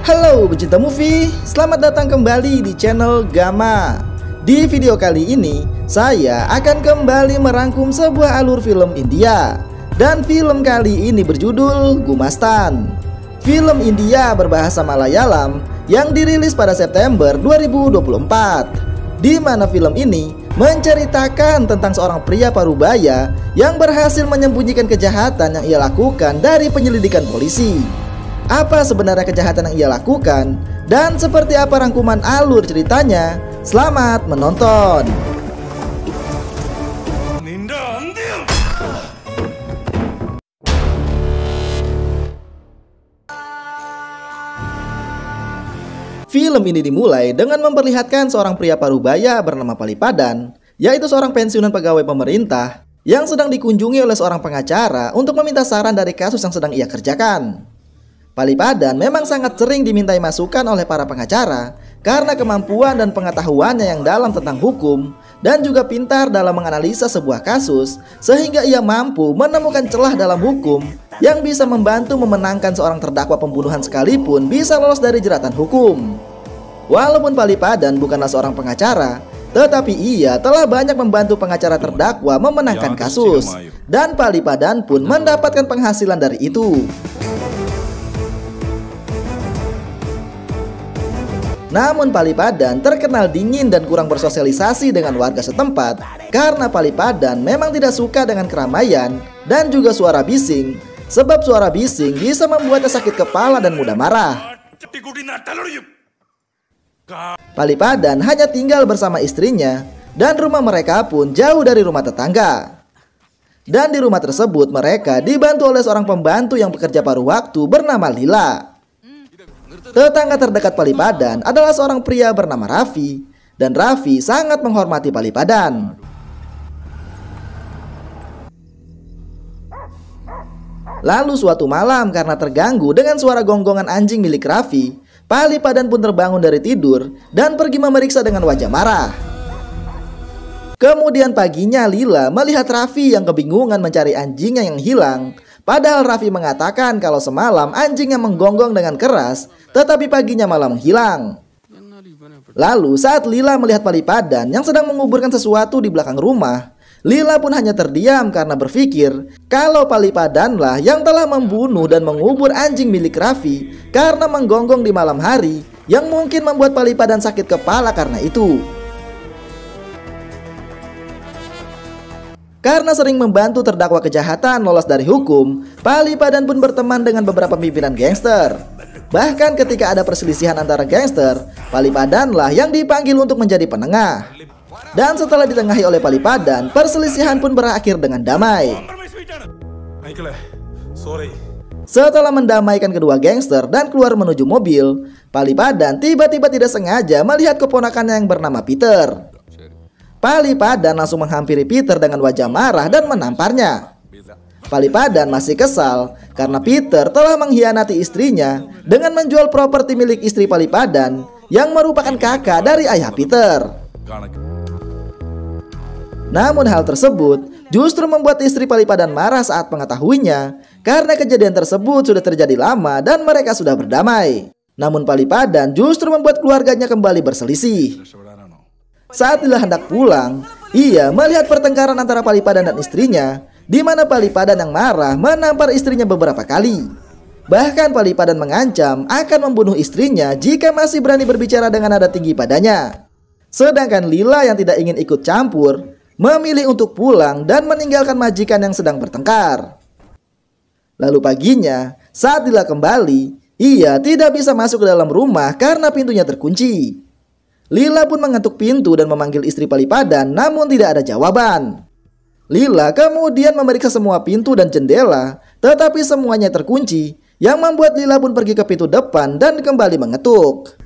Halo pecinta movie, selamat datang kembali di channel Gama. Di video kali ini, saya akan kembali merangkum sebuah alur film India. Dan film kali ini berjudul Gumastan. Film India berbahasa Malayalam yang dirilis pada September 2024. Di mana film ini menceritakan tentang seorang pria parubaya yang berhasil menyembunyikan kejahatan yang ia lakukan dari penyelidikan polisi. Apa sebenarnya kejahatan yang ia lakukan dan seperti apa rangkuman alur ceritanya? Selamat menonton. Film ini dimulai dengan memperlihatkan seorang pria parubaya bernama Palipadan, yaitu seorang pensiunan pegawai pemerintah yang sedang dikunjungi oleh seorang pengacara untuk meminta saran dari kasus yang sedang ia kerjakan. Palipadan memang sangat sering dimintai masukan oleh para pengacara karena kemampuan dan pengetahuannya yang dalam tentang hukum dan juga pintar dalam menganalisa sebuah kasus sehingga ia mampu menemukan celah dalam hukum yang bisa membantu memenangkan seorang terdakwa pembunuhan sekalipun bisa lolos dari jeratan hukum. Walaupun Palipadan bukanlah seorang pengacara, tetapi ia telah banyak membantu pengacara terdakwa memenangkan kasus dan Palipadan pun mendapatkan penghasilan dari itu. Namun Palipadan terkenal dingin dan kurang bersosialisasi dengan warga setempat karena Palipadan memang tidak suka dengan keramaian dan juga suara bising, sebab suara bising bisa membuatnya sakit kepala dan mudah marah. Palipadan hanya tinggal bersama istrinya dan rumah mereka pun jauh dari rumah tetangga. Dan di rumah tersebut mereka dibantu oleh seorang pembantu yang bekerja paruh waktu bernama Lila. Tetangga terdekat Palipadan adalah seorang pria bernama Raffi, dan Raffi sangat menghormati Palipadan. Lalu suatu malam karena terganggu dengan suara gonggongan anjing milik Raffi, Palipadan pun terbangun dari tidur dan pergi memeriksa dengan wajah marah. Kemudian paginya Lila melihat Raffi yang kebingungan mencari anjingnya yang hilang. Padahal Raffi mengatakan kalau semalam anjingnya menggonggong dengan keras, tetapi paginya malah menghilang. Lalu saat Lila melihat Palipadan yang sedang menguburkan sesuatu di belakang rumah, Lila pun hanya terdiam karena berpikir kalau Palipadanlah yang telah membunuh dan mengubur anjing milik Raffi karena menggonggong di malam hari yang mungkin membuat Palipadan sakit kepala karena itu. Karena sering membantu terdakwa kejahatan lolos dari hukum, Palipadan pun berteman dengan beberapa pimpinan gangster. Bahkan ketika ada perselisihan antara gangster, Palipadanlah yang dipanggil untuk menjadi penengah. Dan setelah ditengahi oleh Palipadan, perselisihan pun berakhir dengan damai. Setelah mendamaikan kedua gangster dan keluar menuju mobil, Palipadan tiba-tiba tidak sengaja melihat keponakannya yang bernama Peter. Palipadan langsung menghampiri Peter dengan wajah marah dan menamparnya. Palipadan masih kesal karena Peter telah mengkhianati istrinya dengan menjual properti milik istri Palipadan yang merupakan kakak dari ayah Peter. Namun hal tersebut justru membuat istri Palipadan marah saat mengetahuinya karena kejadian tersebut sudah terjadi lama dan mereka sudah berdamai. Namun Palipadan justru membuat keluarganya kembali berselisih. Saat Lila hendak pulang, ia melihat pertengkaran antara Palipadan dan istrinya, di mana Palipadan yang marah menampar istrinya beberapa kali. Bahkan Palipadan mengancam akan membunuh istrinya jika masih berani berbicara dengan nada tinggi padanya. Sedangkan Lila yang tidak ingin ikut campur, memilih untuk pulang dan meninggalkan majikan yang sedang bertengkar. Lalu paginya, saat Lila kembali, ia tidak bisa masuk ke dalam rumah karena pintunya terkunci. Lila pun mengetuk pintu dan memanggil istri Palipadan, namun tidak ada jawaban. Lila kemudian memeriksa semua pintu dan jendela, tetapi semuanya terkunci, yang membuat Lila pun pergi ke pintu depan dan kembali mengetuk.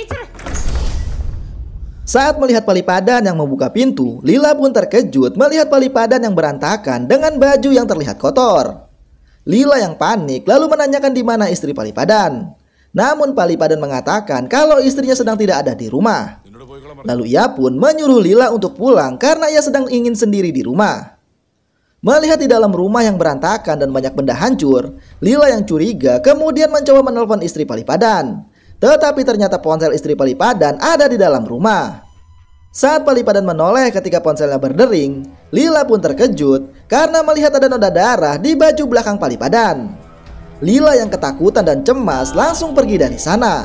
Saat melihat Palipadan yang membuka pintu, Lila pun terkejut melihat Palipadan yang berantakan dengan baju yang terlihat kotor. Lila yang panik lalu menanyakan di mana istri Palipadan. Namun Palipadan mengatakan kalau istrinya sedang tidak ada di rumah. Lalu ia pun menyuruh Lila untuk pulang karena ia sedang ingin sendiri di rumah. Melihat di dalam rumah yang berantakan dan banyak benda hancur, Lila yang curiga kemudian mencoba menelpon istri Palipadan. Tetapi ternyata ponsel istri Palipadan ada di dalam rumah. Saat Palipadan menoleh ketika ponselnya berdering, Lila pun terkejut karena melihat ada noda darah di baju belakang Palipadan. Lila yang ketakutan dan cemas langsung pergi dari sana.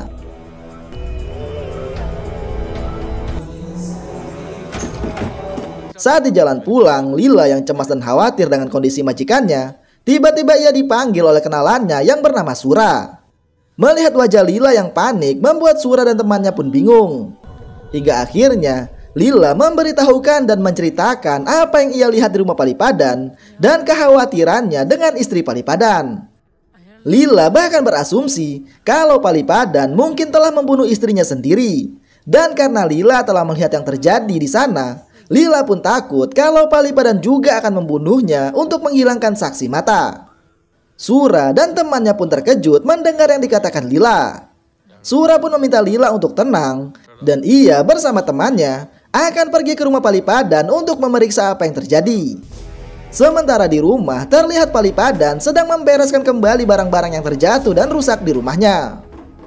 Saat di jalan pulang, Lila yang cemas dan khawatir dengan kondisi majikannya, tiba-tiba ia dipanggil oleh kenalannya yang bernama Sura. Melihat wajah Lila yang panik membuat Sura dan temannya pun bingung. Hingga akhirnya Lila memberitahukan dan menceritakan apa yang ia lihat di rumah Palipadan dan kekhawatirannya dengan istri Palipadan. Lila bahkan berasumsi kalau Palipadan mungkin telah membunuh istrinya sendiri. Dan karena Lila telah melihat yang terjadi di sana, Lila pun takut kalau Palipadan juga akan membunuhnya untuk menghilangkan saksi mata. Sura dan temannya pun terkejut mendengar yang dikatakan Lila. Sura pun meminta Lila untuk tenang dan ia bersama temannya akan pergi ke rumah Palipadan untuk memeriksa apa yang terjadi. Sementara di rumah terlihat Palipadan sedang membereskan kembali barang-barang yang terjatuh dan rusak di rumahnya.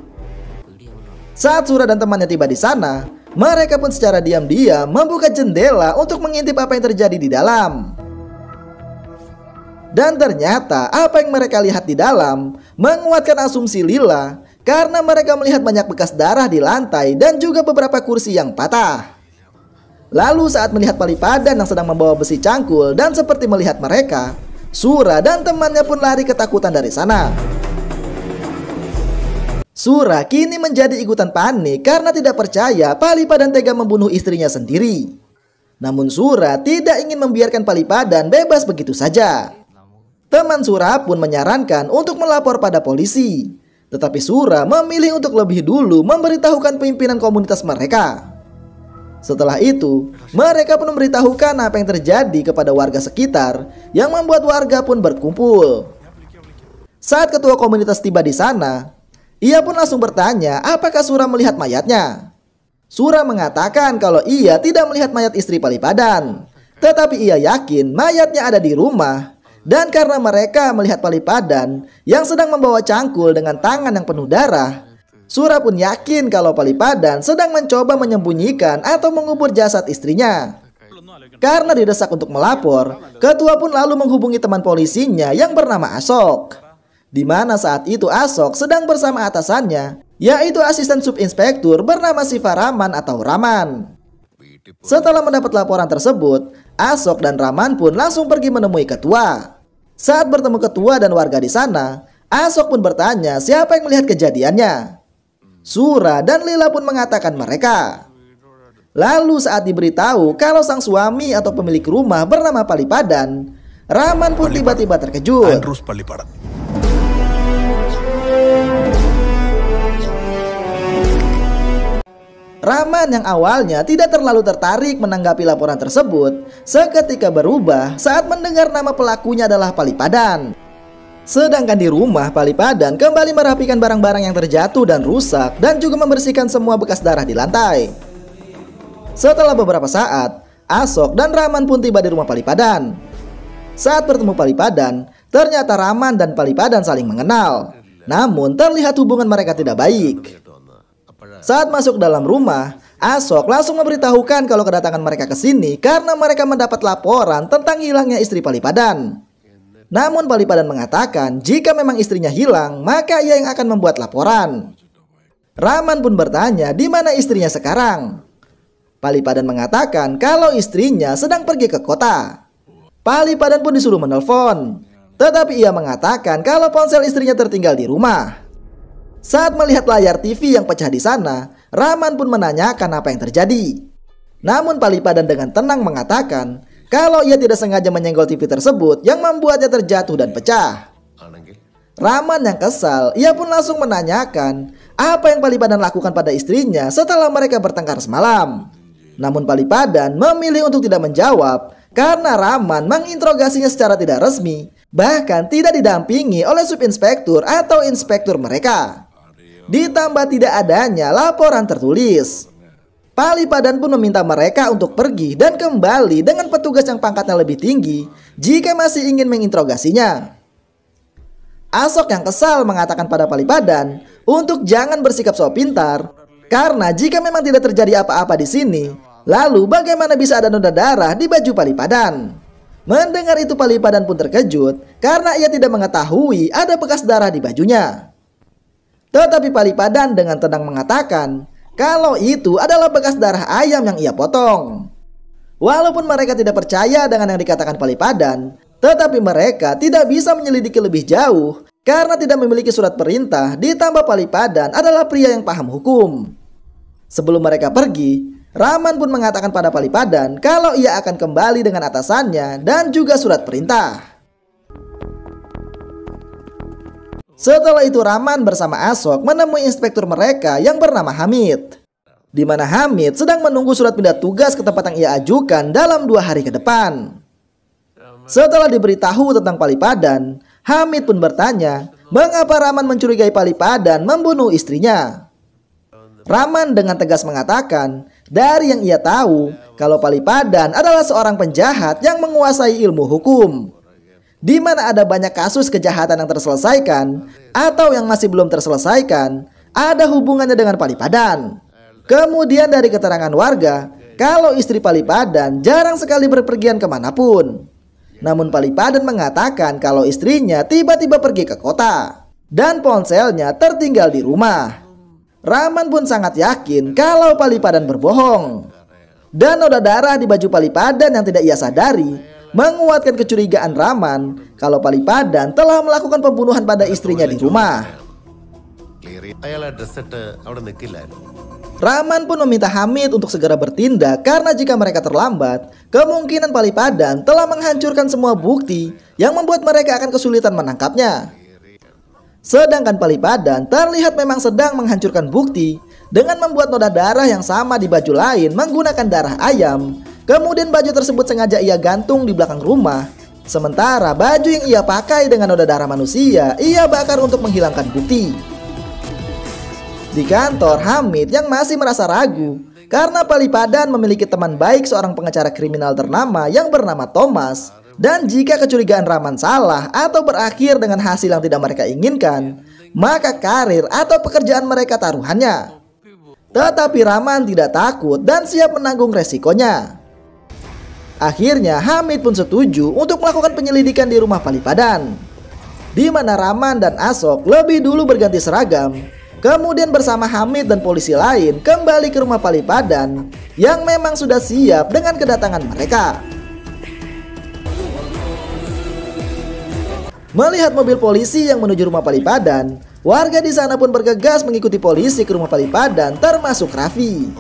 Saat Sura dan temannya tiba di sana, mereka pun secara diam-diam membuka jendela untuk mengintip apa yang terjadi di dalam. Dan ternyata apa yang mereka lihat di dalam menguatkan asumsi Lila karena mereka melihat banyak bekas darah di lantai dan juga beberapa kursi yang patah. Lalu saat melihat Palipadan yang sedang membawa besi cangkul dan seperti melihat mereka, Sura dan temannya pun lari ketakutan dari sana. Sura kini menjadi ikutan panik karena tidak percaya Palipadan tega membunuh istrinya sendiri. Namun Sura tidak ingin membiarkan Palipadan bebas begitu saja. Teman Sura pun menyarankan untuk melapor pada polisi. Tetapi Sura memilih untuk lebih dulu memberitahukan pimpinan komunitas mereka. Setelah itu, mereka pun memberitahukan apa yang terjadi kepada warga sekitar yang membuat warga pun berkumpul. Saat ketua komunitas tiba di sana, ia pun langsung bertanya apakah Sura melihat mayatnya. Sura mengatakan kalau ia tidak melihat mayat istri Palipadan. Tetapi ia yakin mayatnya ada di rumah. Dan karena mereka melihat Palipadan yang sedang membawa cangkul dengan tangan yang penuh darah, Sura pun yakin kalau Palipadan sedang mencoba menyembunyikan atau mengubur jasad istrinya. Karena didesak untuk melapor, ketua pun lalu menghubungi teman polisinya yang bernama Asok. Di mana saat itu Asok sedang bersama atasannya, yaitu asisten subinspektur bernama Siva Raman atau Raman. Setelah mendapat laporan tersebut, Asok dan Raman pun langsung pergi menemui ketua. Saat bertemu ketua dan warga di sana, Asok pun bertanya siapa yang melihat kejadiannya. Sura dan Lila pun mengatakan mereka. Lalu saat diberitahu kalau sang suami atau pemilik rumah bernama Palipadan, Raman pun tiba-tiba terkejut. Raman yang awalnya tidak terlalu tertarik menanggapi laporan tersebut, seketika berubah saat mendengar nama pelakunya adalah Palipadan. Sedangkan di rumah, Palipadan kembali merapikan barang-barang yang terjatuh dan rusak dan juga membersihkan semua bekas darah di lantai. Setelah beberapa saat, Asok dan Raman pun tiba di rumah Palipadan. Saat bertemu Palipadan, ternyata Raman dan Palipadan saling mengenal. Namun terlihat hubungan mereka tidak baik. Saat masuk dalam rumah, Asok langsung memberitahukan kalau kedatangan mereka ke sini karena mereka mendapat laporan tentang hilangnya istri Palipadan. Namun Palipadan mengatakan jika memang istrinya hilang, maka ia yang akan membuat laporan. Raman pun bertanya di mana istrinya sekarang. Palipadan mengatakan kalau istrinya sedang pergi ke kota. Palipadan pun disuruh menelpon, tetapi ia mengatakan kalau ponsel istrinya tertinggal di rumah. Saat melihat layar TV yang pecah di sana, Raman pun menanyakan apa yang terjadi. Namun Palipadan dengan tenang mengatakan kalau ia tidak sengaja menyenggol TV tersebut yang membuatnya terjatuh dan pecah. Raman yang kesal, ia pun langsung menanyakan apa yang Palipadan lakukan pada istrinya setelah mereka bertengkar semalam. Namun Palipadan memilih untuk tidak menjawab karena Raman menginterogasinya secara tidak resmi, bahkan tidak didampingi oleh subinspektur atau inspektur mereka. Ditambah tidak adanya laporan tertulis. Palipadan pun meminta mereka untuk pergi dan kembali dengan petugas yang pangkatnya lebih tinggi jika masih ingin menginterogasinya. Asok yang kesal mengatakan pada Palipadan untuk jangan bersikap sok pintar, karena jika memang tidak terjadi apa-apa di sini, lalu bagaimana bisa ada noda darah di baju Palipadan? Mendengar itu Palipadan pun terkejut karena ia tidak mengetahui ada bekas darah di bajunya. Tetapi Palipadan dengan tenang mengatakan kalau itu adalah bekas darah ayam yang ia potong. Walaupun mereka tidak percaya dengan yang dikatakan Palipadan, tetapi mereka tidak bisa menyelidiki lebih jauh karena tidak memiliki surat perintah, ditambah Palipadan adalah pria yang paham hukum. Sebelum mereka pergi, Raman pun mengatakan pada Palipadan kalau ia akan kembali dengan atasannya dan juga surat perintah. Setelah itu Raman bersama Ashok menemui inspektur mereka yang bernama Hamid, di mana Hamid sedang menunggu surat pindah tugas ke tempat yang ia ajukan dalam 2 hari ke depan. Setelah diberitahu tentang Palipadan, Hamid pun bertanya mengapa Raman mencurigai Palipadan membunuh istrinya. Raman dengan tegas mengatakan dari yang ia tahu kalau Palipadan adalah seorang penjahat yang menguasai ilmu hukum, di mana ada banyak kasus kejahatan yang terselesaikan atau yang masih belum terselesaikan ada hubungannya dengan Palipadan. Kemudian dari keterangan warga kalau istri Palipadan jarang sekali berpergian kemanapun. Namun Palipadan mengatakan kalau istrinya tiba-tiba pergi ke kota dan ponselnya tertinggal di rumah. Raman pun sangat yakin kalau Palipadan berbohong. Dan noda darah di baju Palipadan yang tidak ia sadari menguatkan kecurigaan Raman kalau Palipadan telah melakukan pembunuhan pada istrinya di rumah. Raman pun meminta Hamid untuk segera bertindak karena jika mereka terlambat, kemungkinan Palipadan telah menghancurkan semua bukti yang membuat mereka akan kesulitan menangkapnya. Sedangkan Palipadan terlihat memang sedang menghancurkan bukti dengan membuat noda darah yang sama di baju lain menggunakan darah ayam. Kemudian baju tersebut sengaja ia gantung di belakang rumah. Sementara baju yang ia pakai dengan noda darah manusia ia bakar untuk menghilangkan bukti. Di kantor, Hamid yang masih merasa ragu karena Palipadan memiliki teman baik seorang pengacara kriminal ternama yang bernama Thomas. Dan jika kecurigaan Raman salah atau berakhir dengan hasil yang tidak mereka inginkan, maka karir atau pekerjaan mereka taruhannya. Tetapi Raman tidak takut dan siap menanggung resikonya. Akhirnya Hamid pun setuju untuk melakukan penyelidikan di rumah Palipadan, di mana Raman dan Ashok lebih dulu berganti seragam. Kemudian bersama Hamid dan polisi lain kembali ke rumah Palipadan yang memang sudah siap dengan kedatangan mereka. Melihat mobil polisi yang menuju rumah Palipadan, warga di sana pun bergegas mengikuti polisi ke rumah Palipadan, termasuk Raffi.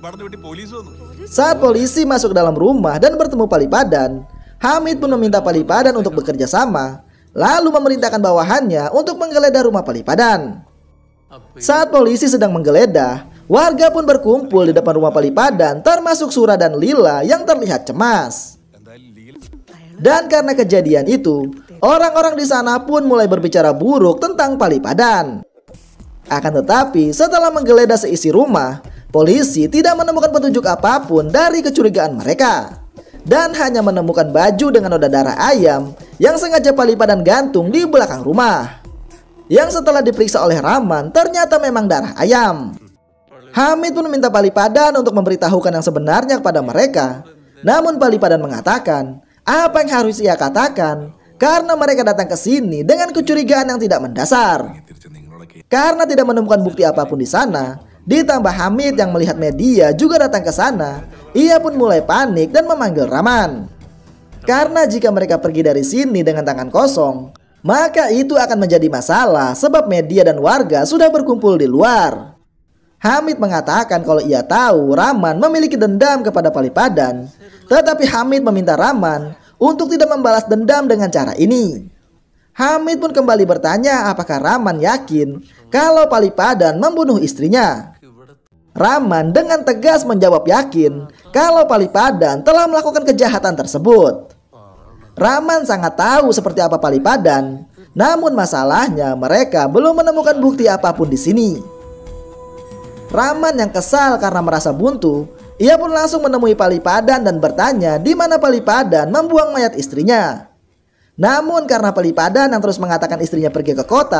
Saat polisi masuk ke dalam rumah dan bertemu Palipadan, Hamid pun meminta Palipadan untuk bekerja sama, lalu memerintahkan bawahannya untuk menggeledah rumah Palipadan. Saat polisi sedang menggeledah, warga pun berkumpul di depan rumah Palipadan, termasuk Sura dan Lila yang terlihat cemas. Dan karena kejadian itu, orang-orang di sana pun mulai berbicara buruk tentang Palipadan. Akan tetapi, setelah menggeledah seisi rumah, polisi tidak menemukan petunjuk apapun dari kecurigaan mereka. Dan hanya menemukan baju dengan noda darah ayam yang sengaja Palipadan gantung di belakang rumah. Yang setelah diperiksa oleh Raman, ternyata memang darah ayam. Hamid pun meminta Palipadan untuk memberitahukan yang sebenarnya kepada mereka. Namun Palipadan mengatakan, apa yang harus ia katakan? Karena mereka datang ke sini dengan kecurigaan yang tidak mendasar. Karena tidak menemukan bukti apapun di sana, ditambah Hamid yang melihat media juga datang ke sana, ia pun mulai panik dan memanggil Raman. Karena jika mereka pergi dari sini dengan tangan kosong, maka itu akan menjadi masalah sebab media dan warga sudah berkumpul di luar. Hamid mengatakan kalau ia tahu Raman memiliki dendam kepada Palipadan, tetapi Hamid meminta Raman untuk tidak membalas dendam dengan cara ini. Hamid pun kembali bertanya apakah Raman yakin kalau Palipadan membunuh istrinya. Raman dengan tegas menjawab yakin kalau Palipadan telah melakukan kejahatan tersebut. Raman sangat tahu seperti apa Palipadan, namun masalahnya mereka belum menemukan bukti apapun di sini. Raman yang kesal karena merasa buntu, ia pun langsung menemui Palipadan dan bertanya di mana Palipadan membuang mayat istrinya. Namun karena Palipadan yang terus mengatakan istrinya pergi ke kota,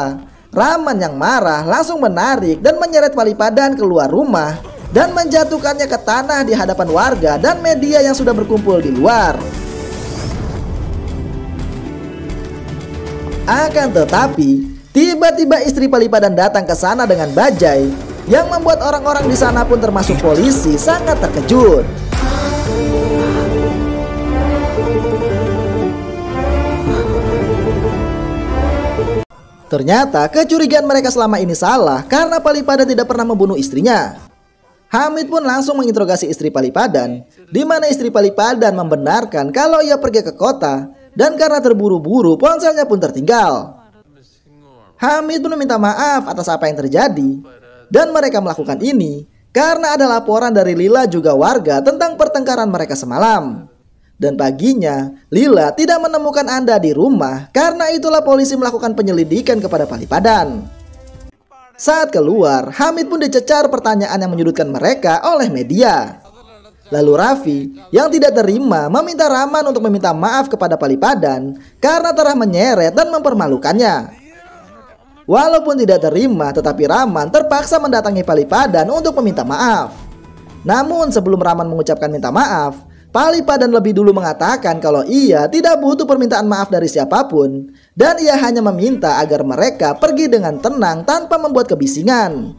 Rahman yang marah langsung menarik dan menyeret Palipadan keluar rumah dan menjatuhkannya ke tanah di hadapan warga dan media yang sudah berkumpul di luar. Akan tetapi, tiba-tiba istri Palipadan datang ke sana dengan bajai yang membuat orang-orang di sana pun termasuk polisi sangat terkejut. Ternyata kecurigaan mereka selama ini salah karena Palipadan tidak pernah membunuh istrinya. Hamid pun langsung menginterogasi istri Palipadan, di mana istri Palipadan membenarkan kalau ia pergi ke kota dan karena terburu-buru ponselnya pun tertinggal. Hamid pun meminta maaf atas apa yang terjadi dan mereka melakukan ini karena ada laporan dari Lila juga warga tentang pertengkaran mereka semalam. Dan paginya, Lila tidak menemukan Anda di rumah, karena itulah polisi melakukan penyelidikan kepada Palipadan. Saat keluar, Hamid pun dicecar pertanyaan yang menyudutkan mereka oleh media. Lalu Raffi yang tidak terima meminta Rahman untuk meminta maaf kepada Palipadan karena telah menyeret dan mempermalukannya. Walaupun tidak terima, tetapi Rahman terpaksa mendatangi Palipadan untuk meminta maaf. Namun sebelum Rahman mengucapkan minta maaf, Palipadan lebih dulu mengatakan kalau ia tidak butuh permintaan maaf dari siapapun dan ia hanya meminta agar mereka pergi dengan tenang tanpa membuat kebisingan.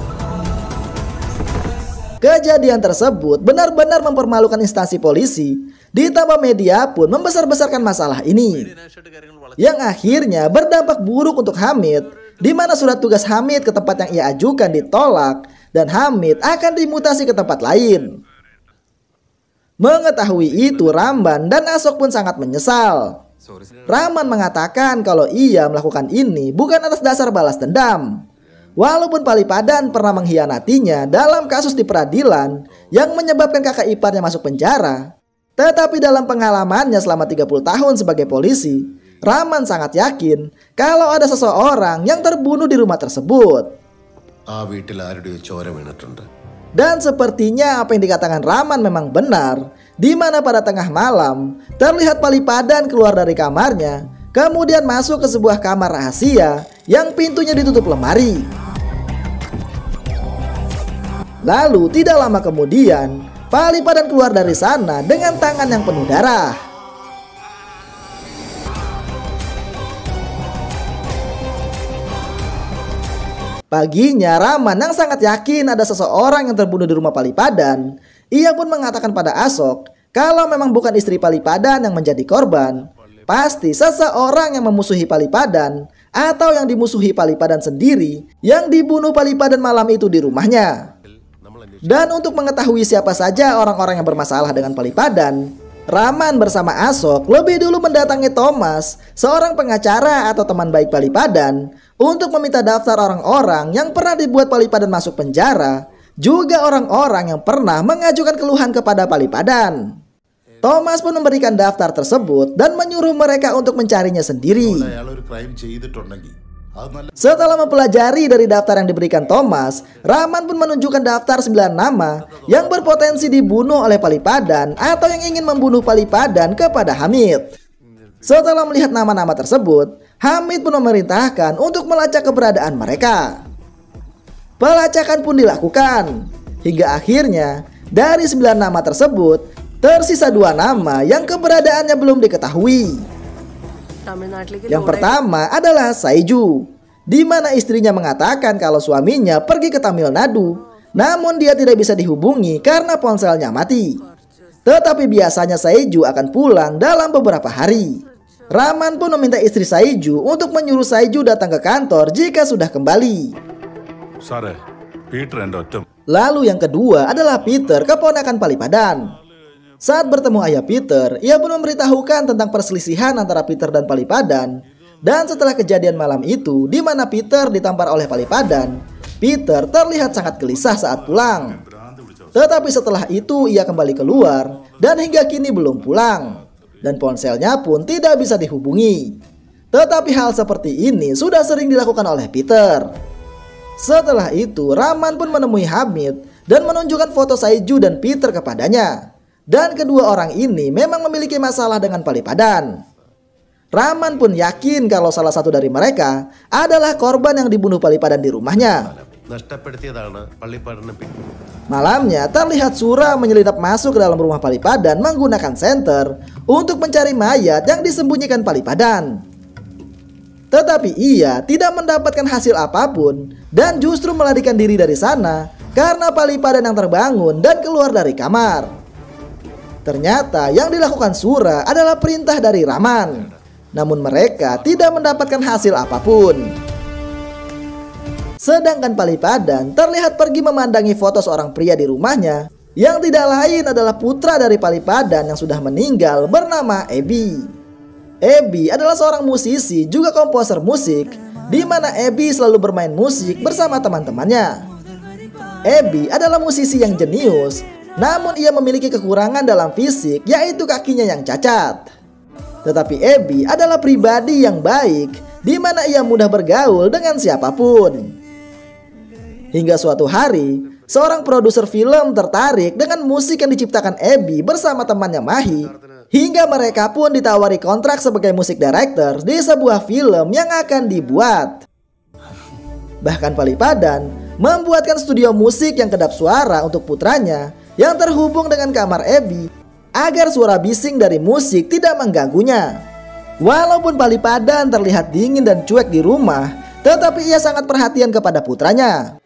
Kejadian tersebut benar-benar mempermalukan instansi polisi, ditambah media pun membesar-besarkan masalah ini, yang akhirnya berdampak buruk untuk Hamid, di mana surat tugas Hamid ke tempat yang ia ajukan ditolak dan Hamid akan dimutasi ke tempat lain. Mengetahui itu, Ramban dan Asok pun sangat menyesal. Rahman mengatakan kalau ia melakukan ini bukan atas dasar balas dendam. Walaupun Palipadan pernah mengkhianatinya dalam kasus di peradilan yang menyebabkan kakak iparnya masuk penjara, tetapi dalam pengalamannya selama 30 tahun sebagai polisi, Rahman sangat yakin kalau ada seseorang yang terbunuh di rumah tersebut. Dan sepertinya apa yang dikatakan Rahman memang benar, di mana pada tengah malam terlihat Palipadan keluar dari kamarnya, kemudian masuk ke sebuah kamar rahasia yang pintunya ditutup lemari. Lalu tidak lama kemudian Palipadan keluar dari sana dengan tangan yang penuh darah. Paginya Rahman yang sangat yakin ada seseorang yang terbunuh di rumah Palipadan, ia pun mengatakan pada Asok kalau memang bukan istri Palipadan yang menjadi korban, pasti seseorang yang memusuhi Palipadan atau yang dimusuhi Palipadan sendiri yang dibunuh Palipadan malam itu di rumahnya. Dan untuk mengetahui siapa saja orang-orang yang bermasalah dengan Palipadan, Rahman bersama Asok lebih dulu mendatangi Thomas, seorang pengacara atau teman baik Palipadan, untuk meminta daftar orang-orang yang pernah dibuat Palipadan masuk penjara, juga orang-orang yang pernah mengajukan keluhan kepada Palipadan. Thomas pun memberikan daftar tersebut dan menyuruh mereka untuk mencarinya sendiri. Setelah mempelajari dari daftar yang diberikan Thomas, Rahman pun menunjukkan daftar 9 nama yang berpotensi dibunuh oleh Palipadan atau yang ingin membunuh Palipadan kepada Hamid. Setelah melihat nama-nama tersebut, Hamid pun memerintahkan untuk melacak keberadaan mereka. Pelacakan pun dilakukan, hingga akhirnya dari 9 nama tersebut tersisa 2 nama yang keberadaannya belum diketahui. Yang pertama adalah Saiju, di mana istrinya mengatakan kalau suaminya pergi ke Tamil Nadu, namun dia tidak bisa dihubungi karena ponselnya mati. Tetapi biasanya Saiju akan pulang dalam beberapa hari. Rahman pun meminta istri Saiju untuk menyuruh Saiju datang ke kantor jika sudah kembali. Lalu yang kedua adalah Peter, keponakan Palipadan. Saat bertemu ayah Peter, ia pun memberitahukan tentang perselisihan antara Peter dan Palipadan. Dan setelah kejadian malam itu, di mana Peter ditampar oleh Palipadan, Peter terlihat sangat gelisah saat pulang. Tetapi setelah itu ia kembali keluar dan hingga kini belum pulang. Dan ponselnya pun tidak bisa dihubungi. Tetapi hal seperti ini sudah sering dilakukan oleh Peter. Setelah itu, Rahman pun menemui Hamid dan menunjukkan foto Saiju dan Peter kepadanya. Dan kedua orang ini memang memiliki masalah dengan Palipadan. Rahman pun yakin kalau salah satu dari mereka adalah korban yang dibunuh Palipadan di rumahnya. Malamnya terlihat Sura menyelinap masuk ke dalam rumah Palipadan menggunakan senter untuk mencari mayat yang disembunyikan Palipadan. Tetapi ia tidak mendapatkan hasil apapun dan justru melarikan diri dari sana karena Palipadan yang terbangun dan keluar dari kamar. Ternyata yang dilakukan Sura adalah perintah dari Rahman. Namun mereka tidak mendapatkan hasil apapun. Sedangkan Palipadan terlihat pergi memandangi foto seorang pria di rumahnya yang tidak lain adalah putra dari Palipadan yang sudah meninggal bernama Ebi. Ebi adalah seorang musisi juga komposer musik di mana Ebi selalu bermain musik bersama teman-temannya. Ebi adalah musisi yang jenius, namun ia memiliki kekurangan dalam fisik yaitu kakinya yang cacat. Tetapi Ebi adalah pribadi yang baik di mana ia mudah bergaul dengan siapapun. Hingga suatu hari, seorang produser film tertarik dengan musik yang diciptakan Ebi bersama temannya Mahi, hingga mereka pun ditawari kontrak sebagai musik director di sebuah film yang akan dibuat. Bahkan Palipadan membuatkan studio musik yang kedap suara untuk putranya yang terhubung dengan kamar Ebi agar suara bising dari musik tidak mengganggunya. Walaupun Palipadan terlihat dingin dan cuek di rumah, tetapi ia sangat perhatian kepada putranya.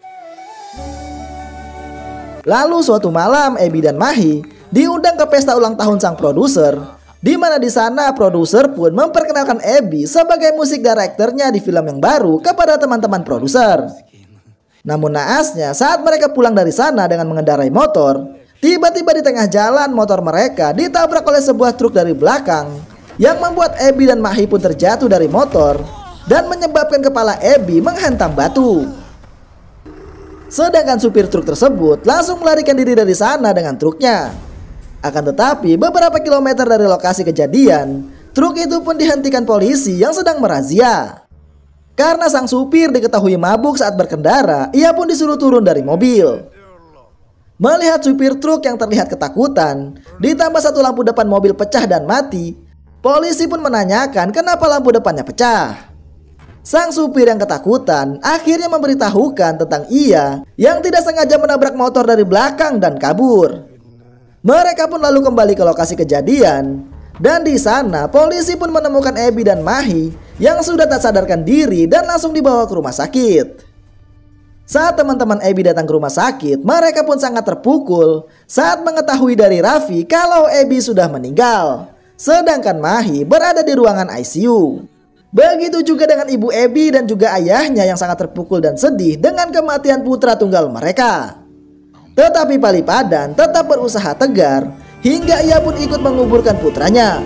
Lalu suatu malam Ebi dan Mahi diundang ke pesta ulang tahun sang produser, di mana di sana produser pun memperkenalkan Ebi sebagai musik direkturnya di film yang baru kepada teman-teman produser. Namun naasnya saat mereka pulang dari sana dengan mengendarai motor, tiba-tiba di tengah jalan motor mereka ditabrak oleh sebuah truk dari belakang yang membuat Ebi dan Mahi pun terjatuh dari motor dan menyebabkan kepala Ebi menghantam batu. Sedangkan supir truk tersebut langsung melarikan diri dari sana dengan truknya. Akan tetapi beberapa kilometer dari lokasi kejadian, truk itu pun dihentikan polisi yang sedang merazia. Karena sang supir diketahui mabuk saat berkendara, ia pun disuruh turun dari mobil. Melihat supir truk yang terlihat ketakutan, ditambah satu lampu depan mobil pecah dan mati, polisi pun menanyakan kenapa lampu depannya pecah. Sang supir yang ketakutan akhirnya memberitahukan tentang ia yang tidak sengaja menabrak motor dari belakang dan kabur. Mereka pun lalu kembali ke lokasi kejadian dan di sana polisi pun menemukan Ebi dan Mahi yang sudah tak sadarkan diri dan langsung dibawa ke rumah sakit. Saat teman-teman Ebi datang ke rumah sakit, mereka pun sangat terpukul saat mengetahui dari Raffi kalau Ebi sudah meninggal, sedangkan Mahi berada di ruangan ICU. Begitu juga dengan ibu Ebi dan juga ayahnya yang sangat terpukul dan sedih dengan kematian putra tunggal mereka. Tetapi Palipadan tetap berusaha tegar hingga ia pun ikut menguburkan putranya.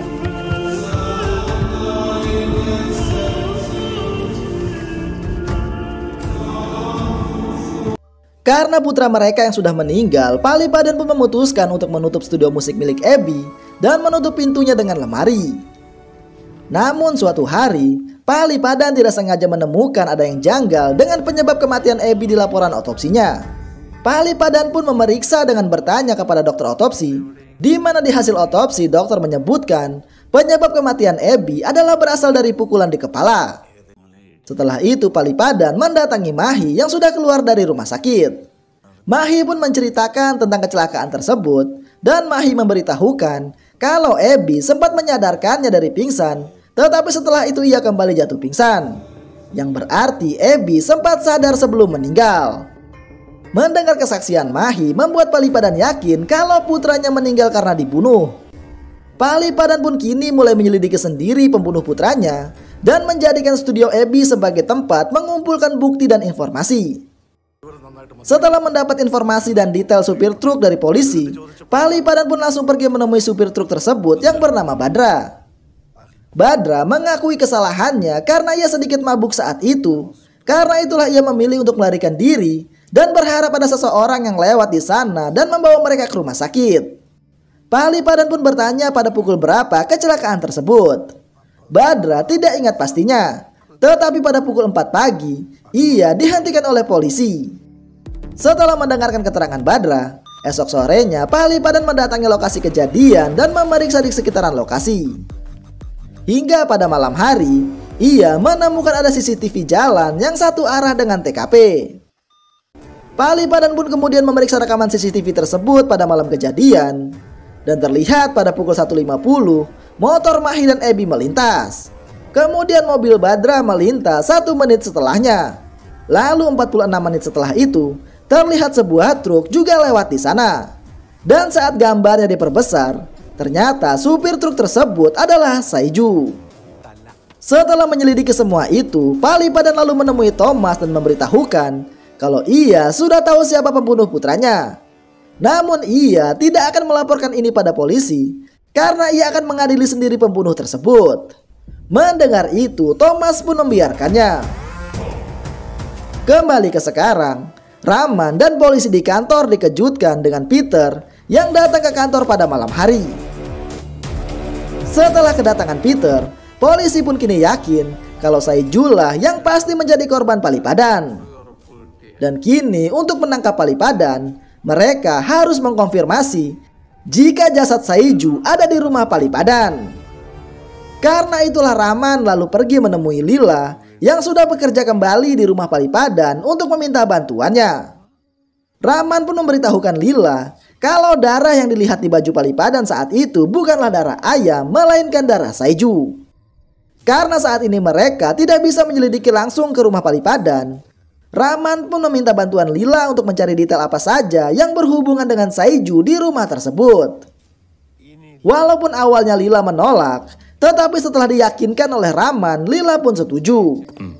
Karena putra mereka yang sudah meninggal, Palipadan pun memutuskan untuk menutup studio musik milik Ebi dan menutup pintunya dengan lemari. Namun suatu hari, Palipadan tidak sengaja menemukan ada yang janggal dengan penyebab kematian Ebi di laporan otopsinya. Palipadan pun memeriksa dengan bertanya kepada dokter otopsi, di mana di hasil otopsi dokter menyebutkan penyebab kematian Ebi adalah berasal dari pukulan di kepala. Setelah itu Palipadan mendatangi Mahi yang sudah keluar dari rumah sakit. Mahi pun menceritakan tentang kecelakaan tersebut dan Mahi memberitahukan kalau Ebi sempat menyadarkannya dari pingsan, tetapi setelah itu ia kembali jatuh pingsan, yang berarti Ebi sempat sadar sebelum meninggal. Mendengar kesaksian Mahi membuat Palipadan yakin kalau putranya meninggal karena dibunuh. Palipadan pun kini mulai menyelidiki sendiri pembunuh putranya dan menjadikan studio Ebi sebagai tempat mengumpulkan bukti dan informasi. Setelah mendapat informasi dan detail supir truk dari polisi, Palipadan pun langsung pergi menemui supir truk tersebut yang bernama Badra. Badra mengakui kesalahannya karena ia sedikit mabuk saat itu. Karena itulah ia memilih untuk melarikan diri dan berharap ada seseorang yang lewat di sana dan membawa mereka ke rumah sakit. Palipadan pun bertanya pada pukul berapa kecelakaan tersebut. Badra tidak ingat pastinya, tetapi pada pukul 4 pagi, ia dihentikan oleh polisi. Setelah mendengarkan keterangan Badra, esok sorenya Palipadan mendatangi lokasi kejadian dan memeriksa di sekitaran lokasi. Hingga pada malam hari, ia menemukan ada CCTV jalan yang satu arah dengan TKP. Palipadan pun kemudian memeriksa rekaman CCTV tersebut pada malam kejadian. Dan terlihat pada pukul 1.50, motor Mahi dan Ebi melintas. Kemudian mobil Badra melintas 1 menit setelahnya. Lalu 46 menit setelah itu, terlihat sebuah truk juga lewat di sana. Dan saat gambarnya diperbesar, ternyata supir truk tersebut adalah Saiju. Setelah menyelidiki semua itu, Palipadan lalu menemui Thomas dan memberitahukan kalau ia sudah tahu siapa pembunuh putranya. Namun ia tidak akan melaporkan ini pada polisi karena ia akan mengadili sendiri pembunuh tersebut. Mendengar itu, Thomas pun membiarkannya. Kembali ke sekarang, Rahman dan polisi di kantor dikejutkan dengan Peter yang datang ke kantor pada malam hari. Setelah kedatangan Peter, polisi pun kini yakin kalau Saijulah yang pasti menjadi korban Palipadan. Dan kini untuk menangkap Palipadan, mereka harus mengkonfirmasi jika jasad Saiju ada di rumah Palipadan. Karena itulah Rahman lalu pergi menemui Lila yang sudah bekerja kembali di rumah Palipadan untuk meminta bantuannya. Rahman pun memberitahukan Lila kalau darah yang dilihat di baju Palipadan saat itu bukanlah darah ayam, melainkan darah Saiju. Karena saat ini mereka tidak bisa menyelidiki langsung ke rumah Palipadan, Rahman pun meminta bantuan Lila untuk mencari detail apa saja yang berhubungan dengan Saiju di rumah tersebut. Walaupun awalnya Lila menolak, tetapi setelah diyakinkan oleh Rahman, Lila pun setuju.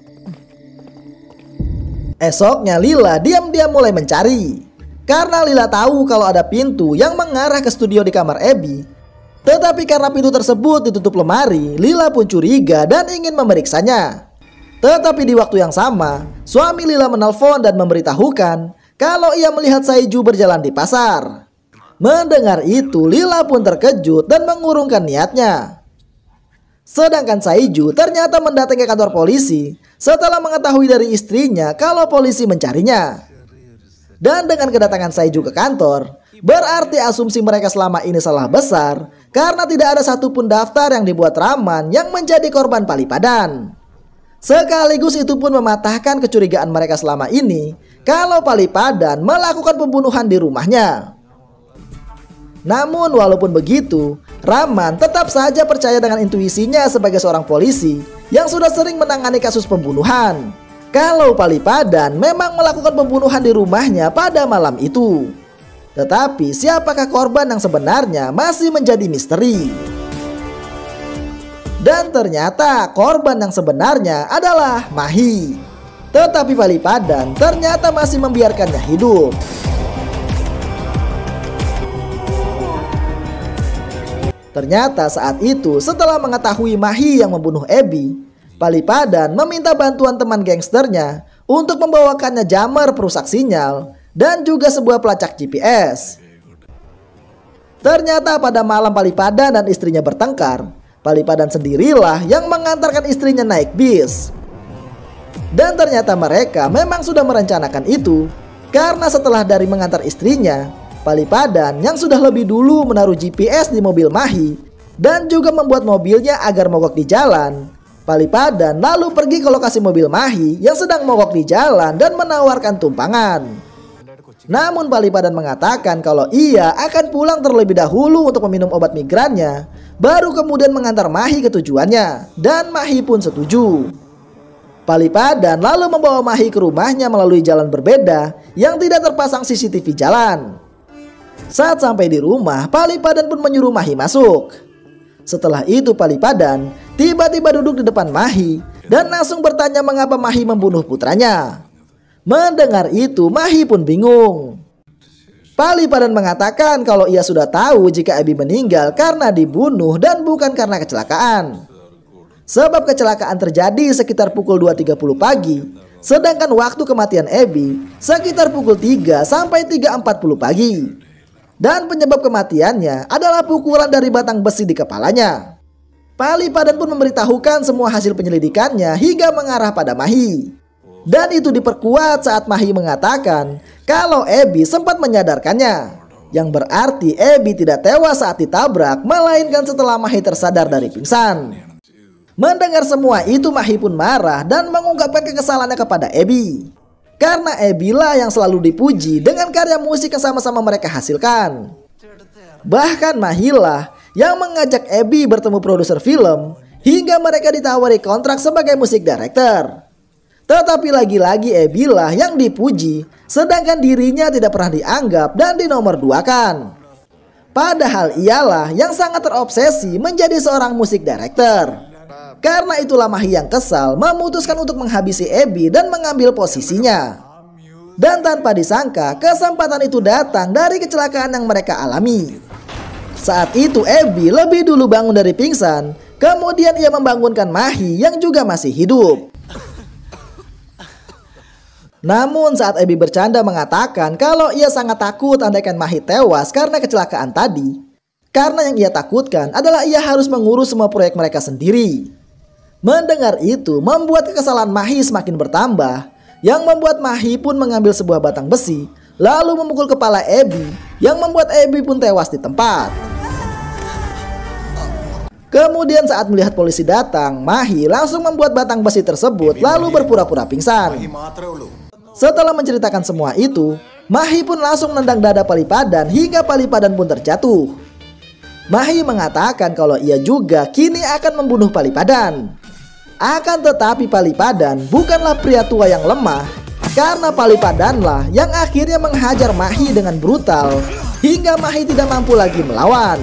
Esoknya Lila diam-diam mulai mencari. Karena Lila tahu kalau ada pintu yang mengarah ke studio di kamar Ebi. Tetapi karena pintu tersebut ditutup lemari, Lila pun curiga dan ingin memeriksanya. Tetapi di waktu yang sama, suami Lila menelpon dan memberitahukan kalau ia melihat Saiju berjalan di pasar. Mendengar itu, Lila pun terkejut dan mengurungkan niatnya. Sedangkan Saiju ternyata mendatangi kantor polisi setelah mengetahui dari istrinya kalau polisi mencarinya. Dan dengan kedatangan Saiju ke kantor, berarti asumsi mereka selama ini salah besar karena tidak ada satupun daftar yang dibuat Rahman yang menjadi korban Palipadan. Sekaligus itu pun mematahkan kecurigaan mereka selama ini kalau Palipadan melakukan pembunuhan di rumahnya. Namun walaupun begitu, Rahman tetap saja percaya dengan intuisinya sebagai seorang polisi yang sudah sering menangani kasus pembunuhan. Kalau Palipadan memang melakukan pembunuhan di rumahnya pada malam itu. Tetapi siapakah korban yang sebenarnya masih menjadi misteri. Dan ternyata korban yang sebenarnya adalah Mahi. Tetapi Palipadan ternyata masih membiarkannya hidup. Ternyata saat itu setelah mengetahui Mahi yang membunuh Ebi, Palipadan meminta bantuan teman gangsternya untuk membawakannya jammer perusak sinyal dan juga sebuah pelacak GPS. Ternyata pada malam Palipadan dan istrinya bertengkar, Palipadan sendirilah yang mengantarkan istrinya naik bis. Dan ternyata mereka memang sudah merencanakan itu, karena setelah dari mengantar istrinya, Palipadan yang sudah lebih dulu menaruh GPS di mobil Mahi dan juga membuat mobilnya agar mogok di jalan, Palipadan lalu pergi ke lokasi mobil Mahi yang sedang mogok di jalan dan menawarkan tumpangan. Namun Palipadan mengatakan kalau ia akan pulang terlebih dahulu untuk meminum obat migrannya, baru kemudian mengantar Mahi ke tujuannya, dan Mahi pun setuju. Palipadan lalu membawa Mahi ke rumahnya melalui jalan berbeda yang tidak terpasang CCTV jalan. Saat sampai di rumah, Palipadan pun menyuruh Mahi masuk. Setelah itu Palipadan tiba-tiba duduk di depan Mahi dan langsung bertanya mengapa Mahi membunuh putranya. Mendengar itu, Mahi pun bingung. Palipadan mengatakan kalau ia sudah tahu jika Ebi meninggal karena dibunuh dan bukan karena kecelakaan. Sebab kecelakaan terjadi sekitar pukul 2.30 pagi, sedangkan waktu kematian Ebi sekitar pukul 3 sampai 3.40 pagi. Dan penyebab kematiannya adalah pukulan dari batang besi di kepalanya. Palipadan pun memberitahukan semua hasil penyelidikannya hingga mengarah pada Mahi. Dan itu diperkuat saat Mahi mengatakan kalau Ebi sempat menyadarkannya, yang berarti Ebi tidak tewas saat ditabrak, melainkan setelah Mahi tersadar dari pingsan. Mendengar semua itu, Mahee pun marah dan mengungkapkan kekesalannya kepada Abby. Karena Abby lah yang selalu dipuji dengan karya musik yang sama-sama mereka hasilkan. Bahkan Mahee lah yang mengajak Abby bertemu produser film hingga mereka ditawari kontrak sebagai musik director. Tetapi lagi-lagi Abby lah yang dipuji, sedangkan dirinya tidak pernah dianggap dan dinomorduakan. Padahal ialah yang sangat terobsesi menjadi seorang musik director. Karena itulah Mahee yang kesal memutuskan untuk menghabisi Abby dan mengambil posisinya. Dan tanpa disangka, kesempatan itu datang dari kecelakaan yang mereka alami. Saat itu Abby lebih dulu bangun dari pingsan, kemudian ia membangunkan Mahee yang juga masih hidup. Namun saat Abby bercanda mengatakan kalau ia sangat takut andaikan Mahee tewas karena kecelakaan tadi, karena yang ia takutkan adalah ia harus mengurus semua proyek mereka sendiri. Mendengar itu membuat kekesalan Mahee semakin bertambah, yang membuat Mahee pun mengambil sebuah batang besi lalu memukul kepala Abby yang membuat Abby pun tewas di tempat. Kemudian saat melihat polisi datang, Mahee langsung membuat batang besi tersebut lalu berpura-pura pingsan. Setelah menceritakan semua itu, Mahee pun langsung menendang dada Palipadan hingga Palipadan pun terjatuh. Mahee mengatakan kalau ia juga kini akan membunuh Palipadan. Akan tetapi Palipadan bukanlah pria tua yang lemah, karena Palipadanlah yang akhirnya menghajar Mahee dengan brutal hingga Mahee tidak mampu lagi melawan.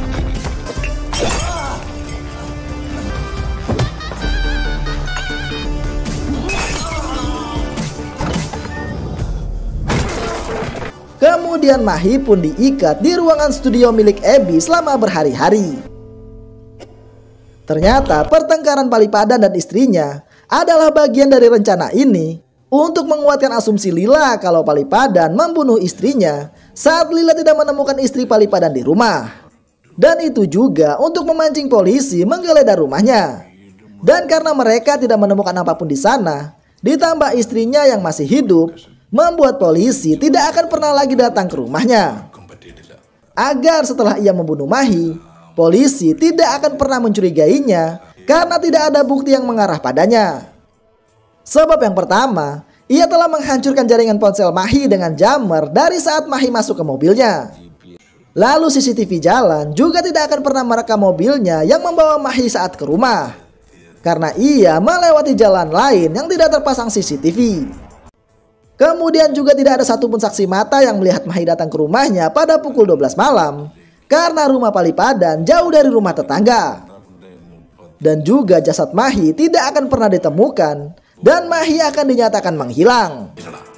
Kemudian Mahee pun diikat di ruangan studio milik Abby selama berhari-hari. Ternyata pertengkaran Palipadan dan istrinya adalah bagian dari rencana ini untuk menguatkan asumsi Lila kalau Palipadan membunuh istrinya saat Lila tidak menemukan istri Palipadan di rumah. Dan itu juga untuk memancing polisi menggeledah rumahnya. Dan karena mereka tidak menemukan apapun di sana, ditambah istrinya yang masih hidup, membuat polisi tidak akan pernah lagi datang ke rumahnya. Agar setelah ia membunuh Mahee, polisi tidak akan pernah mencurigainya karena tidak ada bukti yang mengarah padanya. Sebab yang pertama, ia telah menghancurkan jaringan ponsel Mahee dengan jammer dari saat Mahee masuk ke mobilnya. Lalu CCTV jalan juga tidak akan pernah merekam mobilnya yang membawa Mahee saat ke rumah, karena ia melewati jalan lain yang tidak terpasang CCTV. Kemudian juga tidak ada satupun saksi mata yang melihat Mahee datang ke rumahnya pada pukul 12 malam, karena rumah Palipadan jauh dari rumah tetangga. Dan juga jasad Mahee tidak akan pernah ditemukan dan Mahee akan dinyatakan menghilang.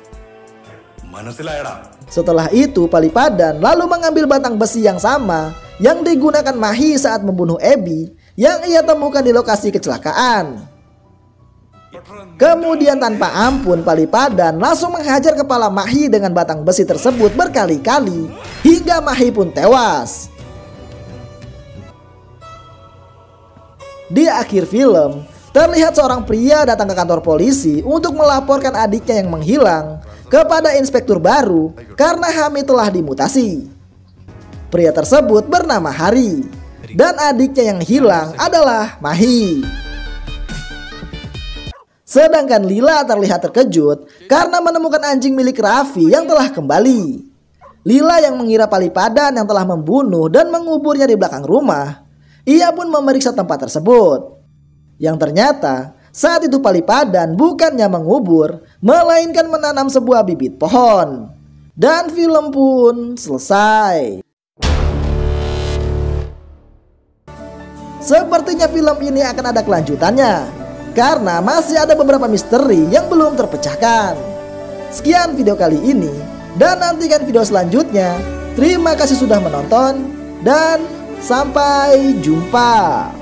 Setelah itu Palipadan lalu mengambil batang besi yang sama yang digunakan Mahee saat membunuh Abby yang ia temukan di lokasi kecelakaan. Kemudian tanpa ampun Palipadan langsung menghajar kepala Mahee dengan batang besi tersebut berkali-kali hingga Mahee pun tewas. Di akhir film, terlihat seorang pria datang ke kantor polisi untuk melaporkan adiknya yang menghilang kepada inspektur baru karena Hami telah dimutasi. Pria tersebut bernama Hari dan adiknya yang hilang adalah Mahee. Sedangkan Lila terlihat terkejut karena menemukan anjing milik Raffi yang telah kembali. Lila yang mengira Palipadan yang telah membunuh dan menguburnya di belakang rumah. Ia pun memeriksa tempat tersebut. Yang ternyata saat itu Palipadan bukannya mengubur, melainkan menanam sebuah bibit pohon. Dan film pun selesai. Sepertinya film ini akan ada kelanjutannya, karena masih ada beberapa misteri yang belum terpecahkan. Sekian video kali ini, dan nantikan video selanjutnya. Terima kasih sudah menonton, dan sampai jumpa.